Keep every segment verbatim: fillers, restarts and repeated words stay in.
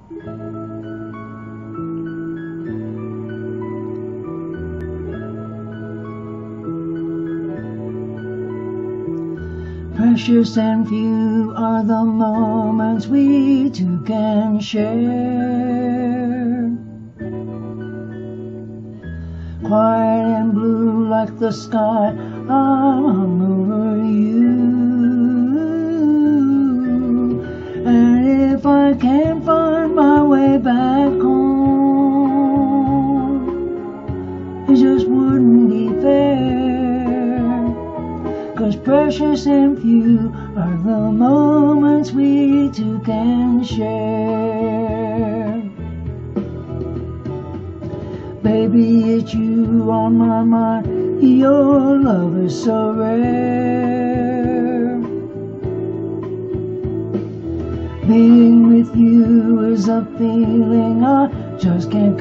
Precious and few are the moments we two can share. Quiet and blue like the sky, I'm hung over you. And if I can't find my way back home, it just wouldn't be fair. 'Cause precious and few are the moments we two can share. Baby, it's you on my mind, your love is so rare. Being with you is a feeling I just can't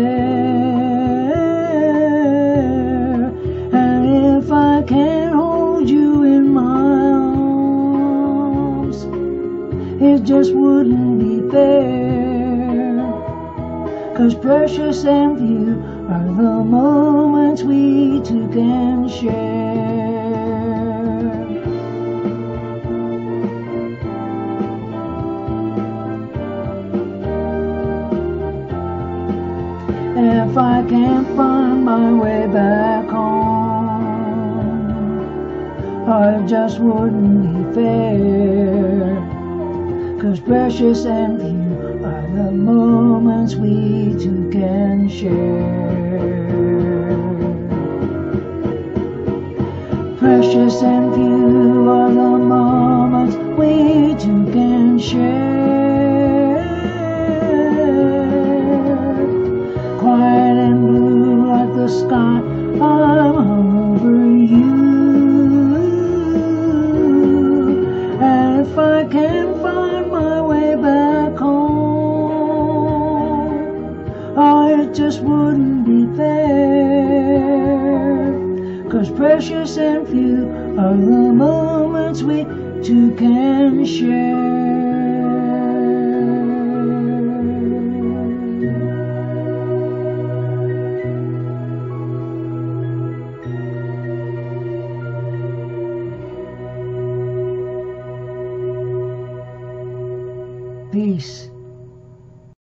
compare. And if I can't hold you in my arms, it just wouldn't be fair. 'Cause precious and few are the moments we two can share. If I can't find my way back home, it just wouldn't be fair. 'Cause precious and few are the moments we two can share. Precious and few are the moments we two can share. Quiet and blue like the sky, I'm hung over you. And if I can't find my way back home, oh, it just wouldn't be fair. 'Cause precious and few are the moments we two can share. Peace.